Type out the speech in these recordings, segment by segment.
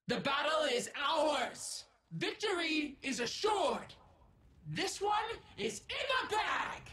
The battle is ours! Victory is assured! This one is in the bag!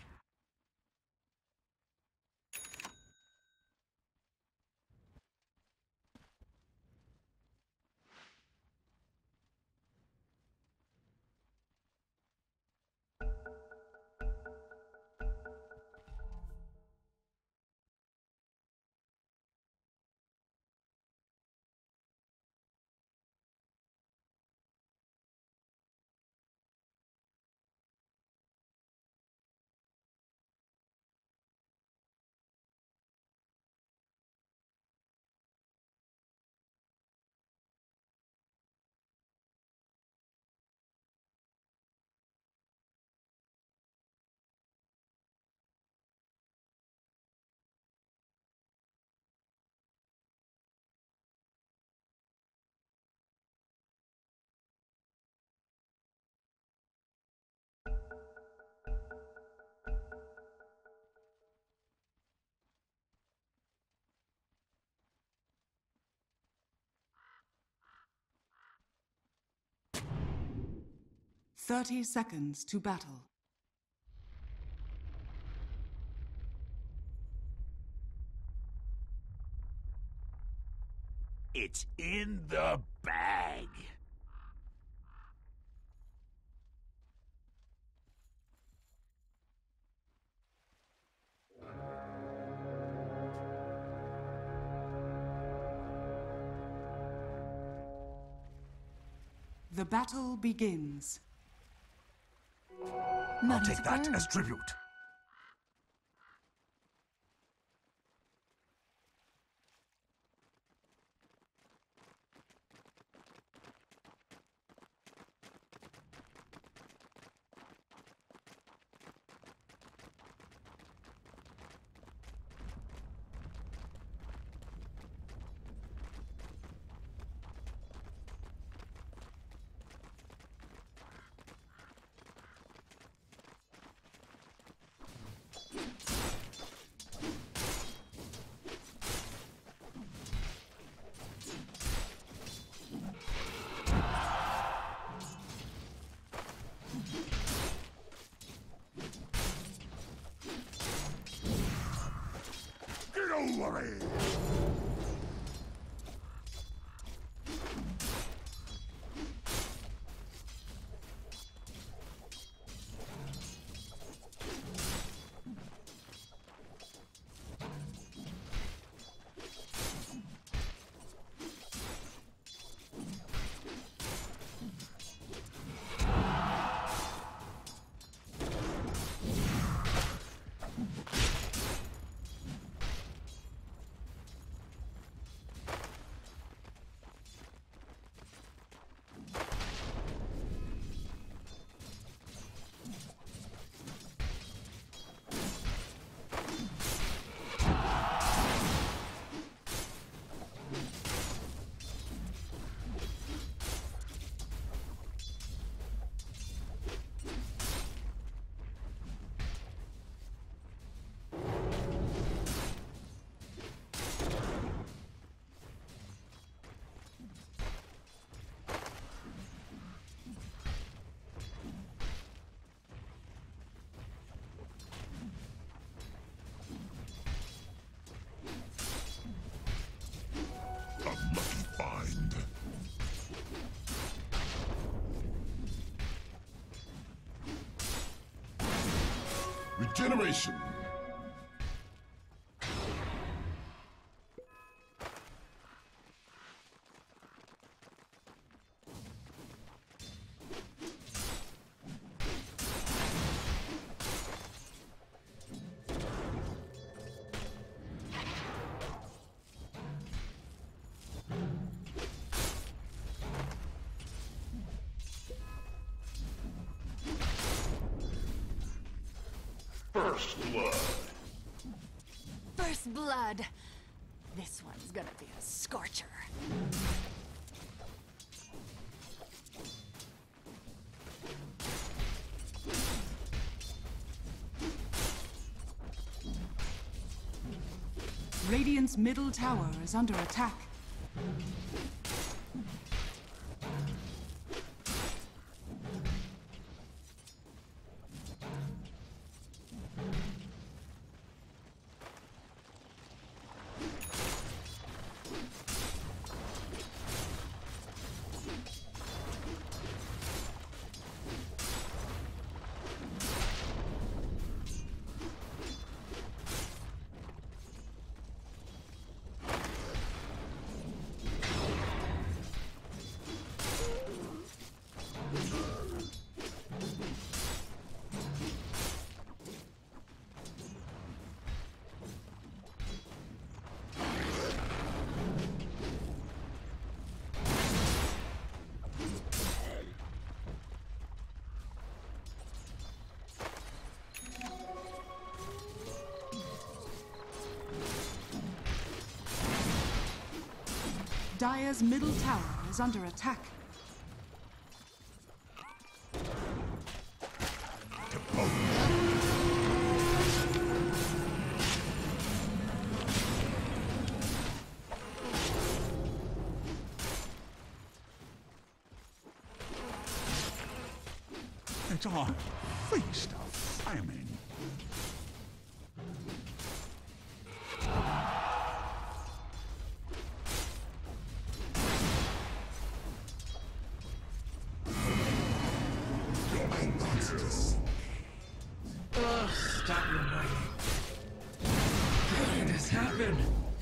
"30 seconds to battle." It's in the bag. The battle begins. I'll take that as tribute. Get over it! Regeneration. First blood. First blood. This one's gonna be a scorcher. Radiant's middle tower is under attack. Dire's middle tower is under attack. It's our feast of famine. Ugh, stop reminding. How did this happen?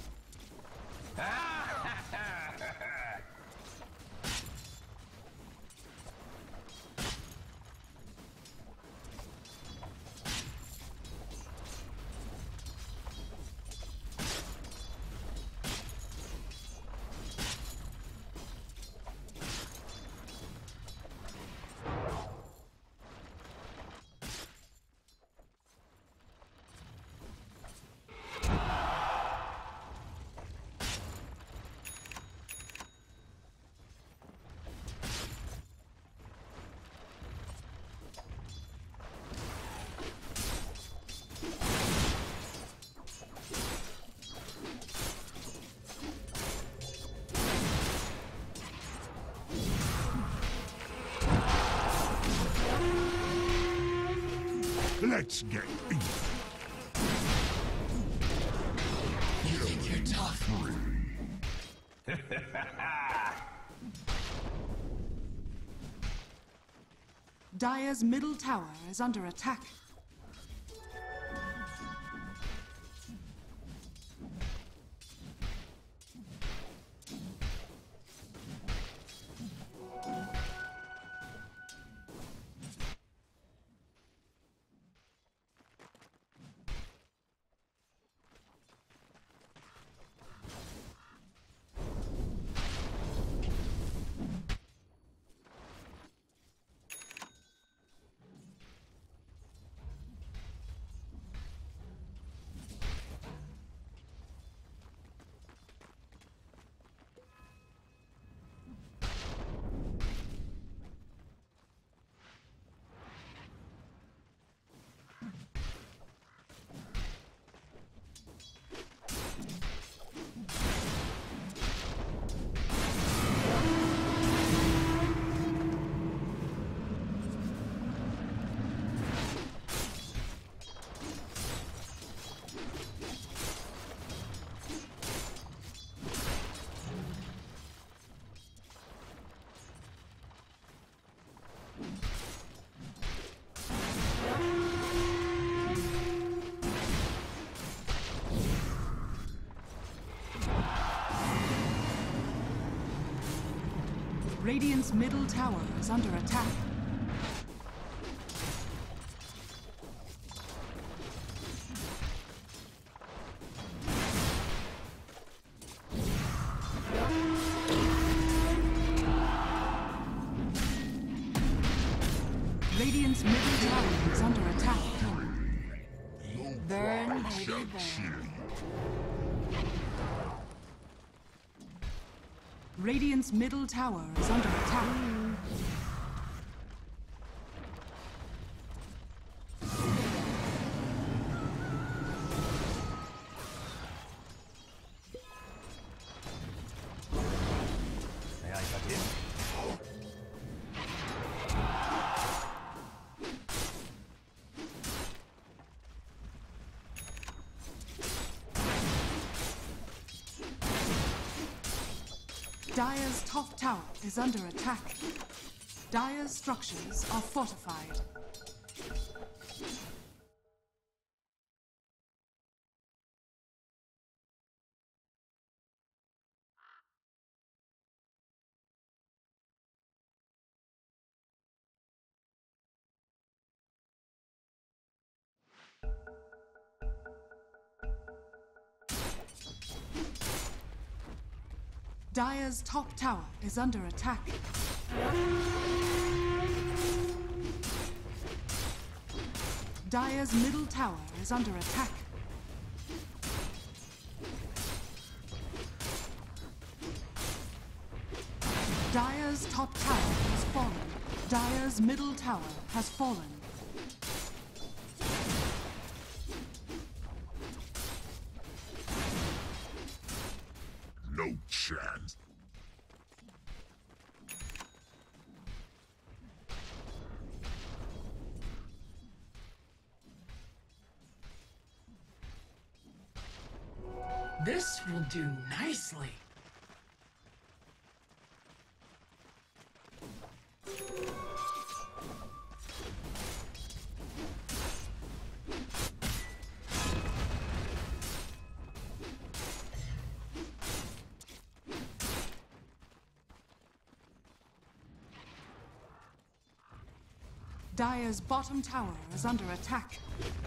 Let's get in. You think you're tough? Dire's middle tower is under attack. Radiant's middle tower is under attack. Radiant's middle tower is under attack. Burn, baby, burn. Radiant's middle tower is under attack. May I cut in? Dire's top tower is under attack. Dire's structures are fortified. Dire's top tower is under attack. Dire's middle tower is under attack. fallen. Dire's middle tower has fallen. No chance. This will do nicely. Dire's bottom tower is under attack.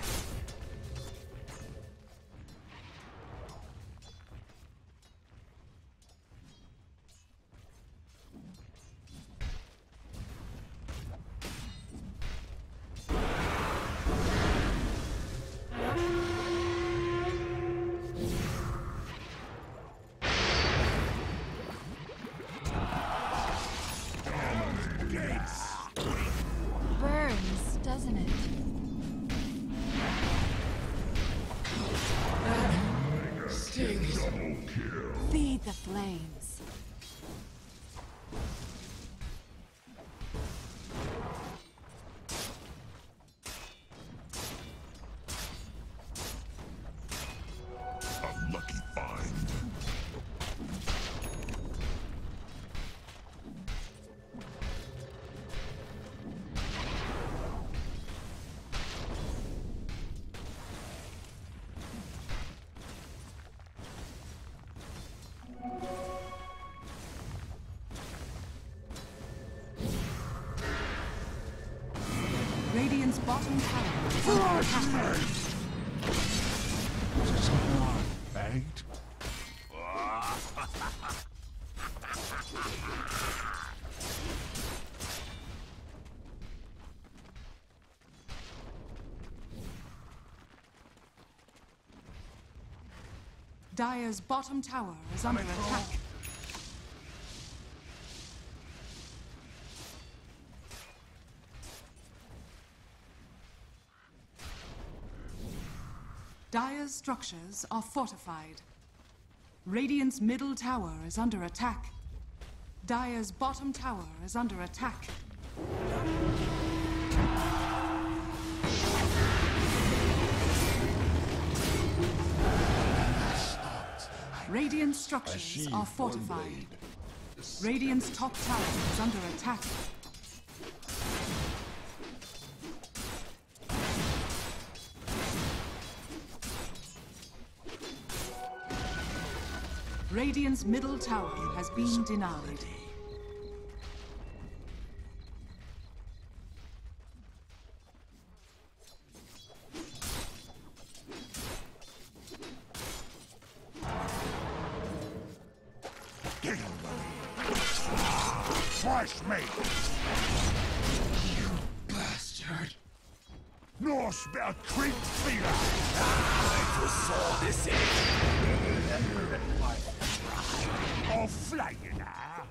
Burns, doesn't it? Stings. Feed the flames. A lucky find. Radiant's bottom tower is under attack. Is it something I begged? Dire's bottom tower is under attack. Dire's structures are fortified. Radiant's middle tower is under attack. Dire's bottom tower is under attack. Radiant structures are fortified. Radiant's top tower is under attack. Radiant's middle tower has been denied. Get him, buddy. Fresh meat. Bastard. Norse better creep feeder. I'll flay you now.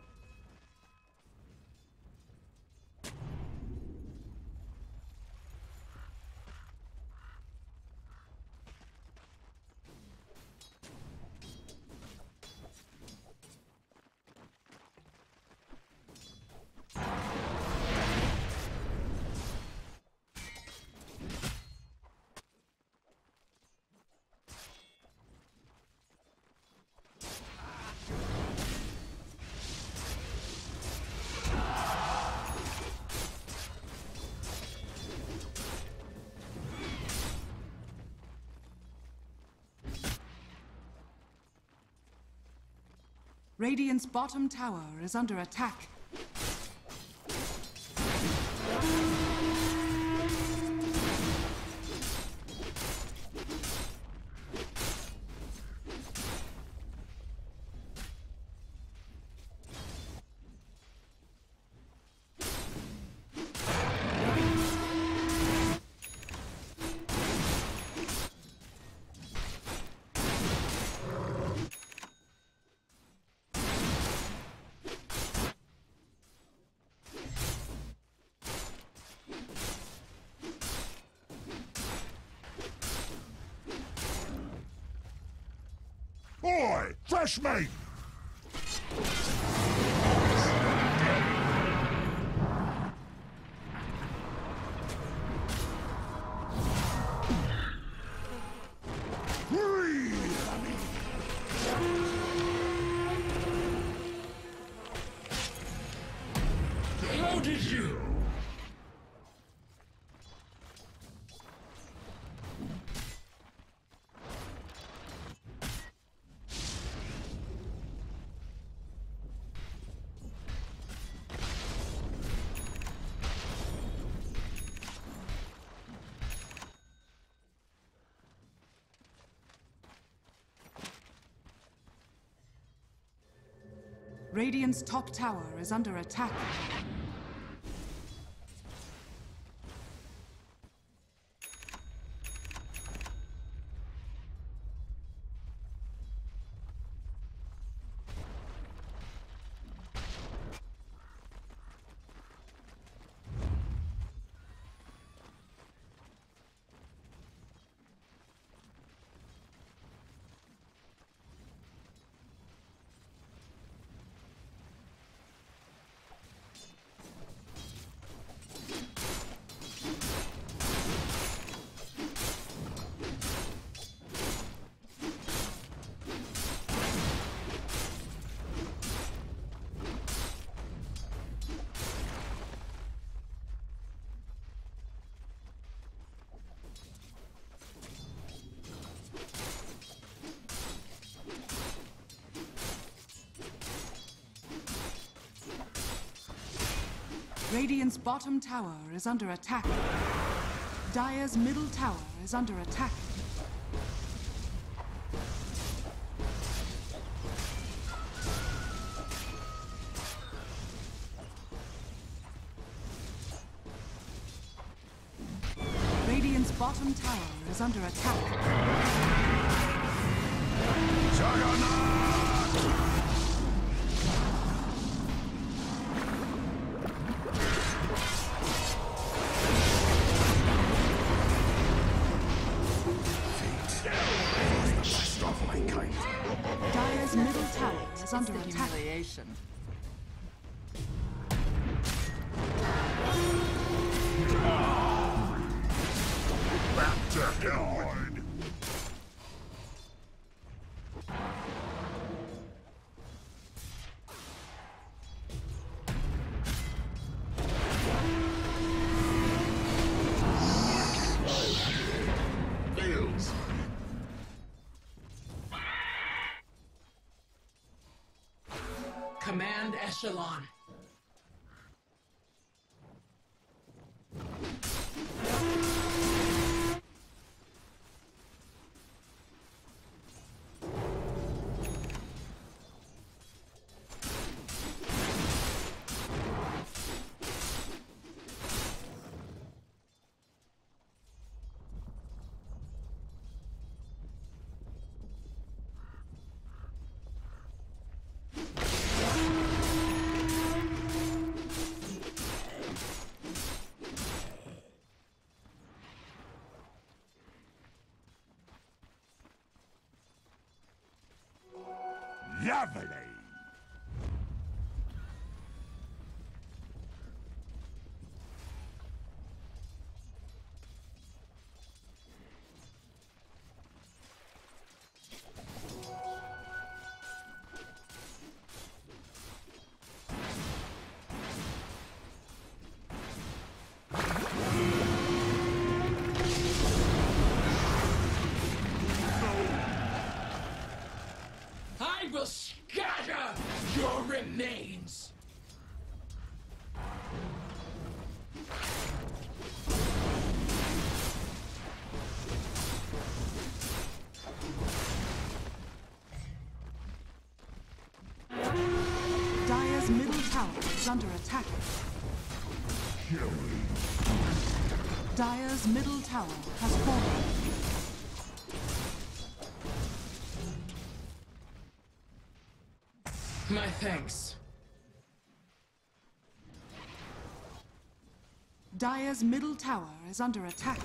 Radiant's bottom tower is under attack. Fresh meat! How did you? Radiant's top tower is under attack. Radiant's bottom tower is under attack. Dire's middle tower is under attack. Radiant's bottom tower is under attack. Dire's middle tower is under attack. Humiliation. Back to Hellwood! Fails. Command Echelon. Lovely! I will scatter your remains. Dire's middle tower is under attack. Dire's middle tower has fallen. My thanks. Dire's middle tower is under attack.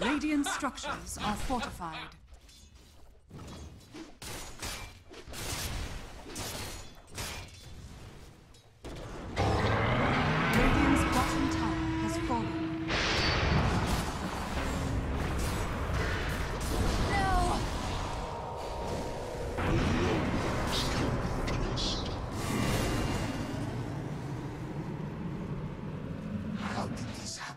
Radiant structures are fortified. Radiant's bottom tower has fallen. No! How did this happen?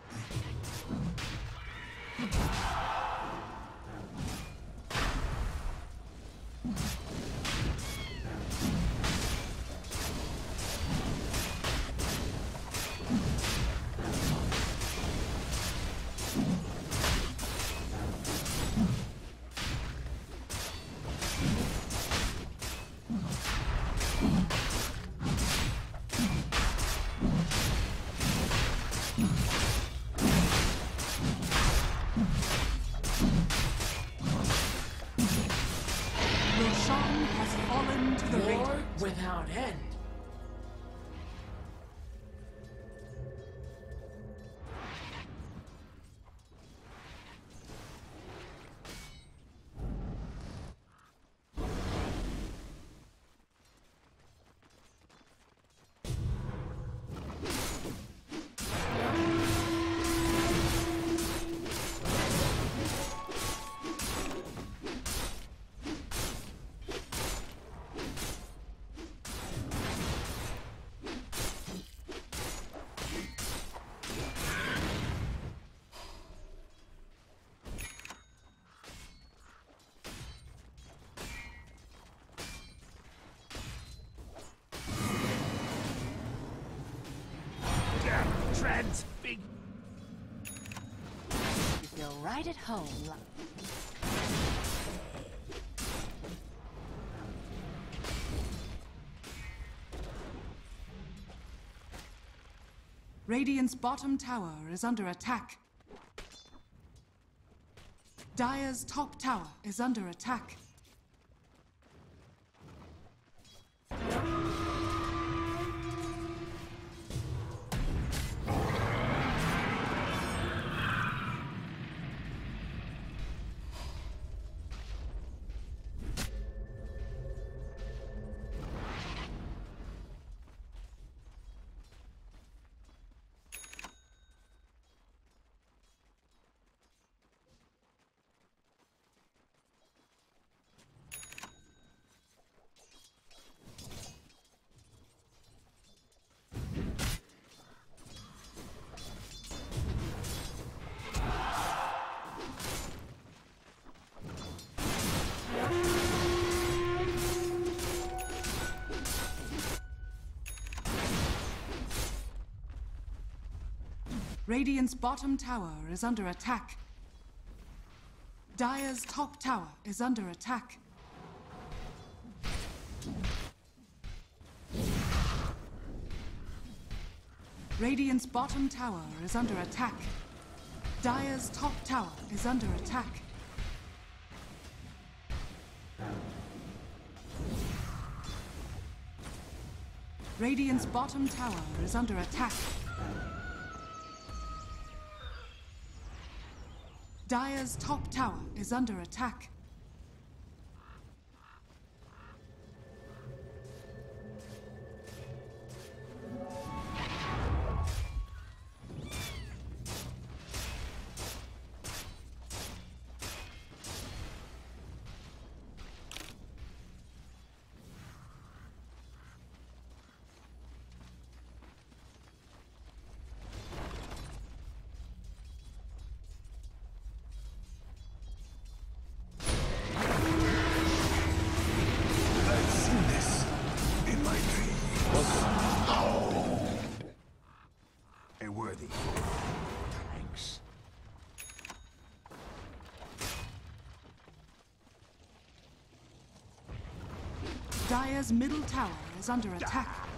Roshan has fallen to the War Radiant. without end. Trans big. You feel right at home. Radiant's bottom tower is under attack. Dire's top tower is under attack. Radiant's bottom tower is under attack. Dire's top tower is under attack. Radiant's bottom tower is under attack. Dire's top tower is under attack. Radiant's bottom tower is under attack. Dire's top tower is under attack. Dire's middle tower is under attack.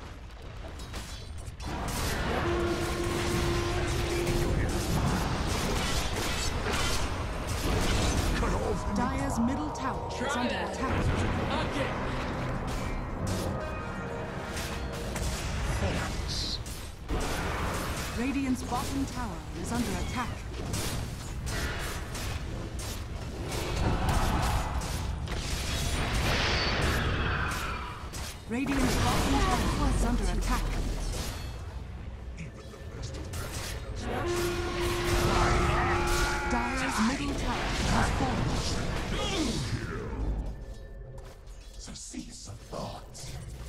Dire's middle tower is under attack. Again. Radiant's bottom tower is under attack. Radiant's bottom tower is under attack. Dire's middle tower has fallen. So cease a thought.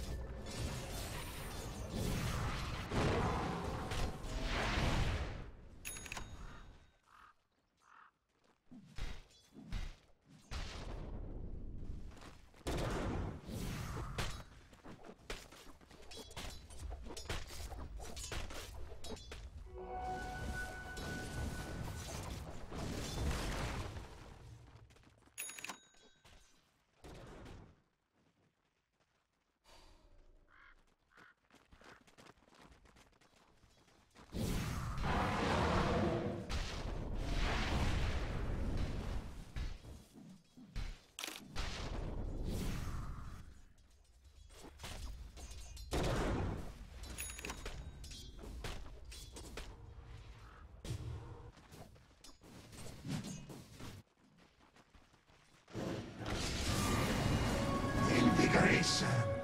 Invigoration.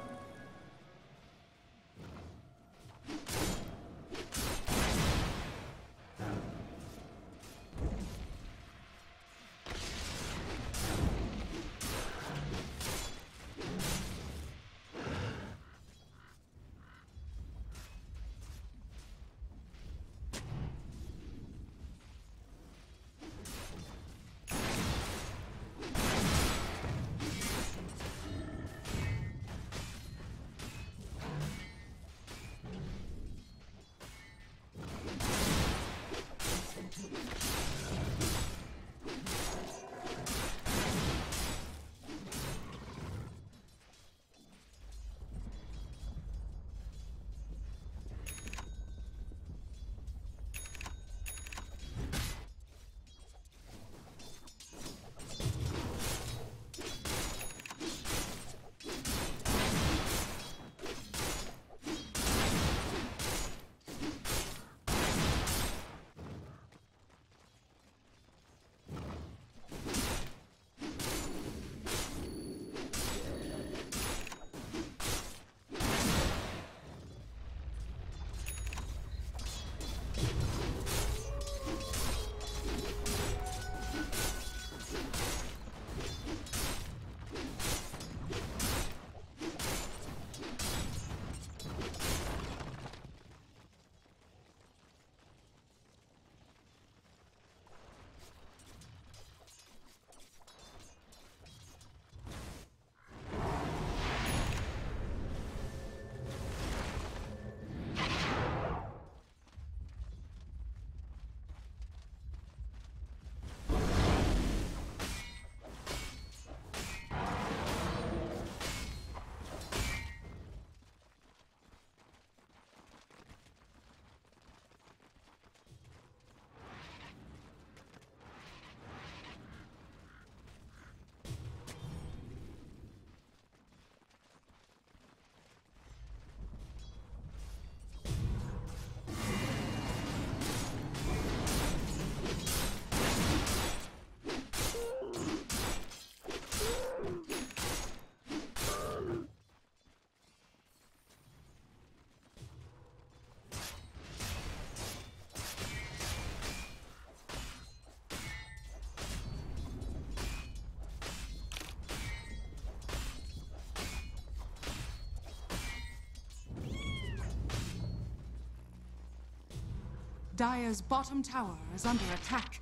Dire's bottom tower is under attack.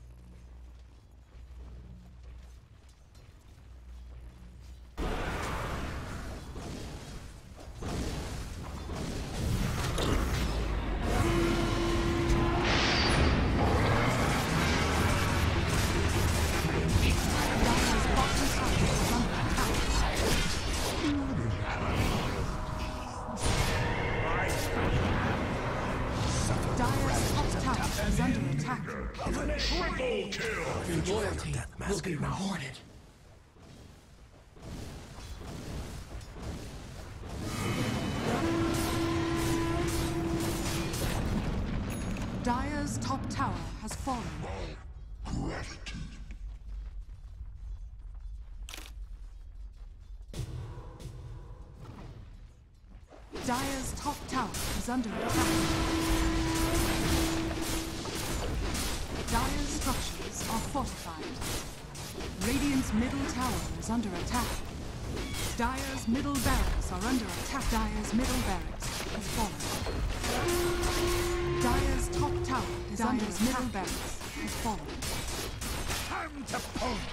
Your loyalty will be rewarded. Dire's top tower has fallen. Gratitude. Dire's top tower is under attack. Dire's structures are fortified. Radiant's middle tower is under attack. Dire's middle barracks are under attack. Dire's middle barracks has fallen. Dire's top tower is under attack. Middle barracks has fallen. Time to punch!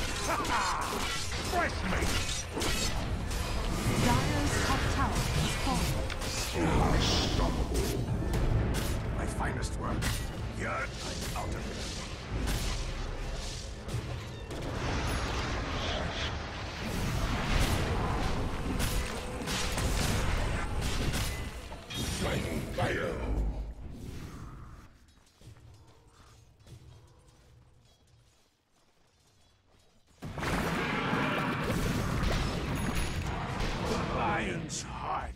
Fresh meat! Dire's top tower has fallen. Unstoppable. My finest work. Here, I'm out of it. Final fire. Lion's heart.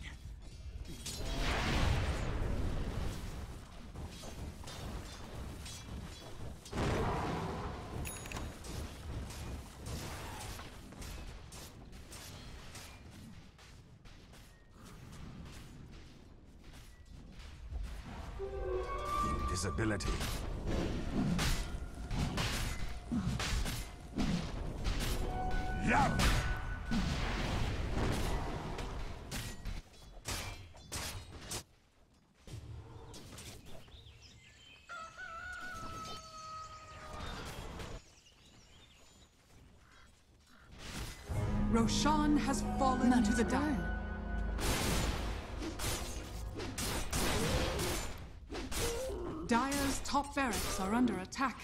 Invisibility. Love! Roshan has fallen to the down. Dire's top barracks are under attack.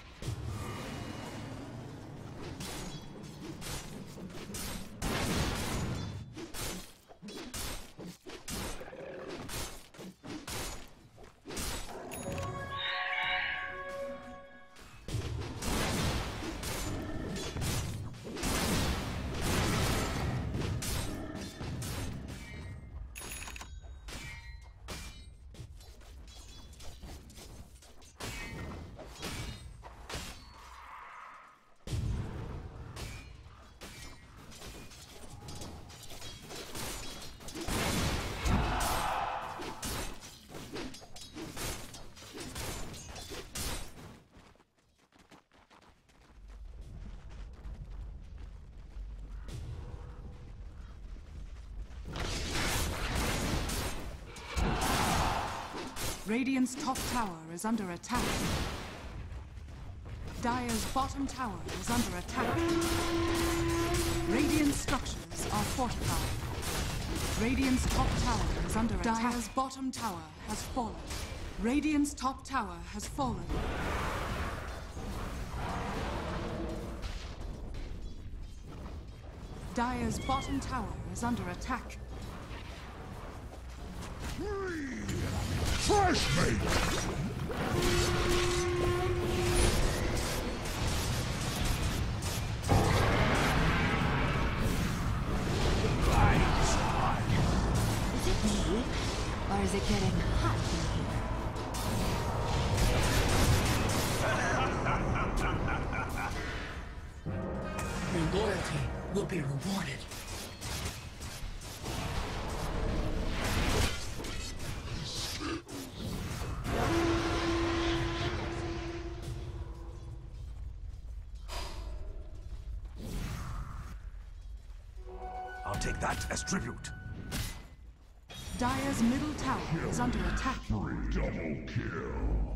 Radiant's top tower is under attack. Dire's bottom tower is under attack. Radiant structures are fortified. Radiant's top tower is under attack. Dire's bottom tower has fallen. Radiant's top tower has fallen. Dire's bottom tower is under attack. Fresh meat. Lion's heart. Is it me? Or is it getting hot in here? Your loyalty will be rewarded. I'll take that as tribute. Dire's middle tower is under attack. Double kill.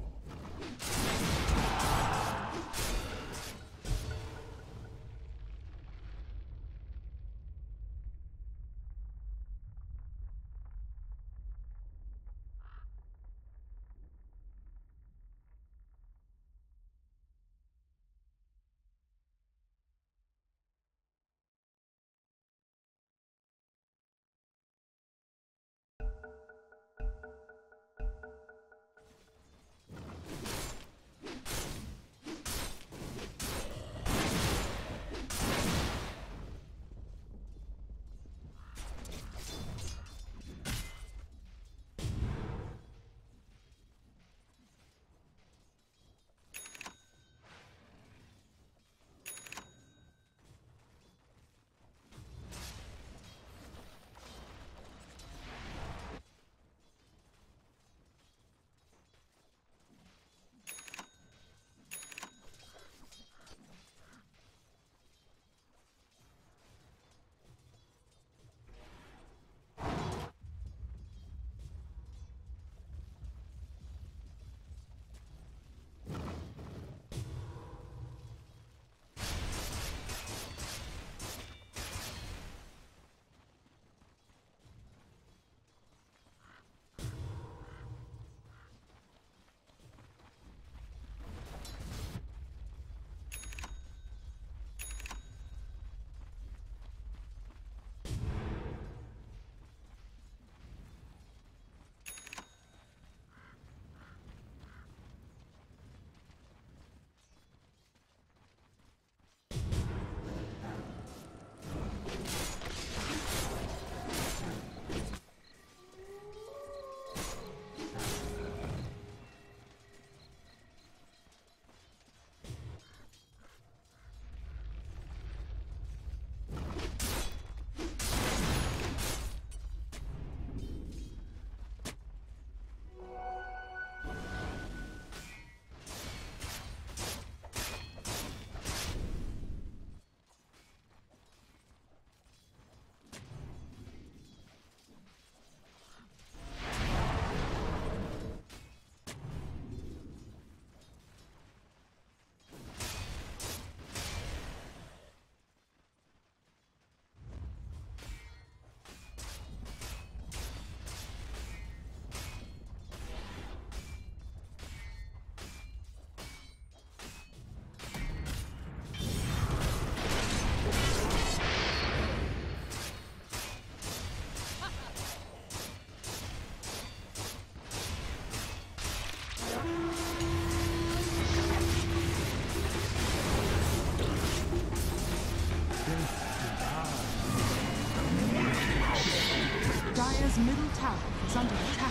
Dire's middle tower is under attack.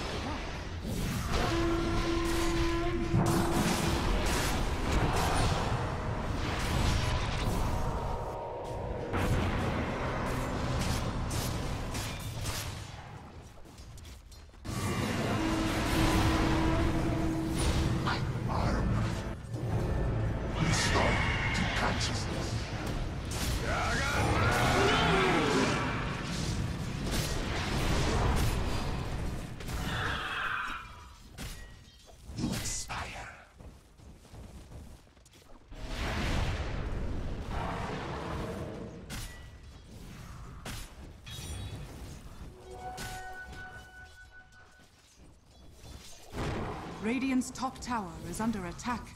Radiant's top tower is under attack.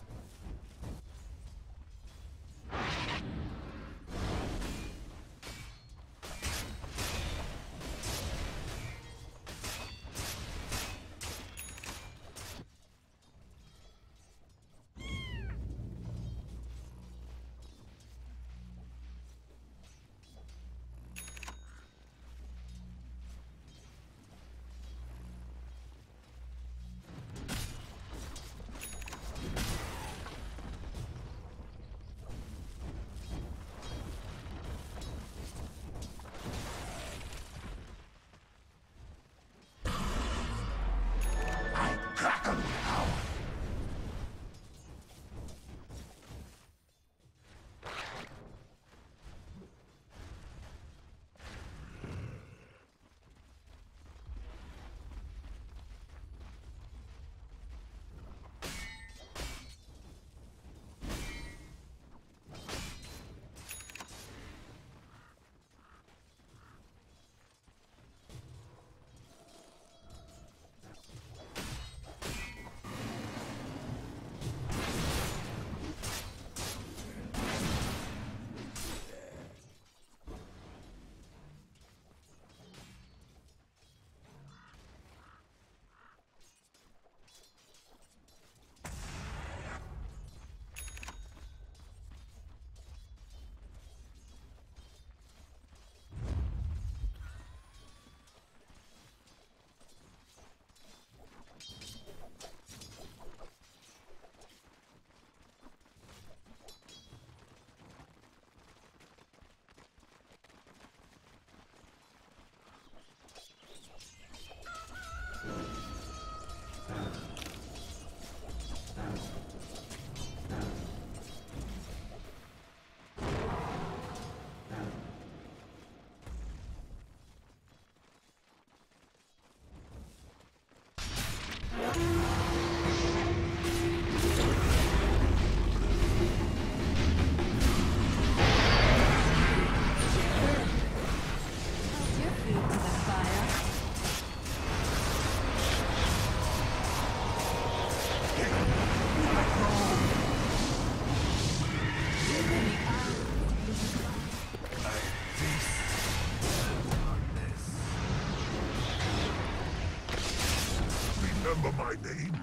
Remember my name?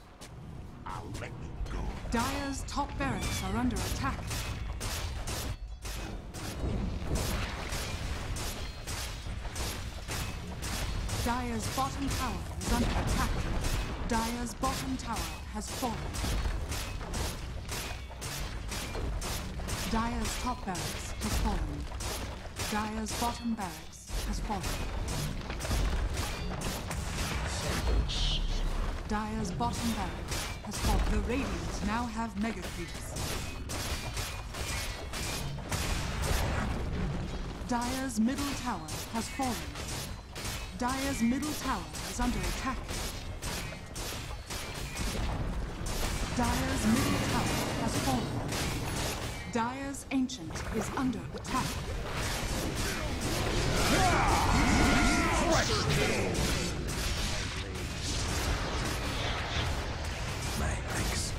I'll let you go. Dire's top barracks are under attack. Dire's bottom tower is under attack. Dire's bottom tower has fallen. Dire's top barracks has fallen. Dire's bottom barracks has fallen. Dire's bottom barracks has fallen. The Radiant now have mega creeps. Dire's middle tower has fallen. Dire's middle tower is under attack. Dire's middle tower has fallen. Dire's ancient is under attack. Thanks.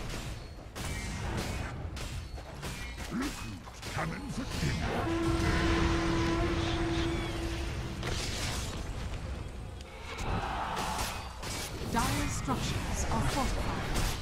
Cannon for dinner. Dire's structures are fortified.